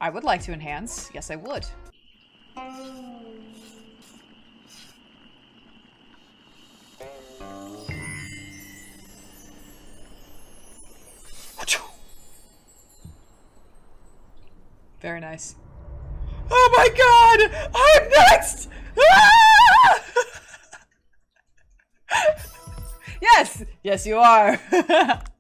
I would like to enhance. Yes, I would. Very nice. Oh my god! I'm next! Ah! Yes! Yes, you are.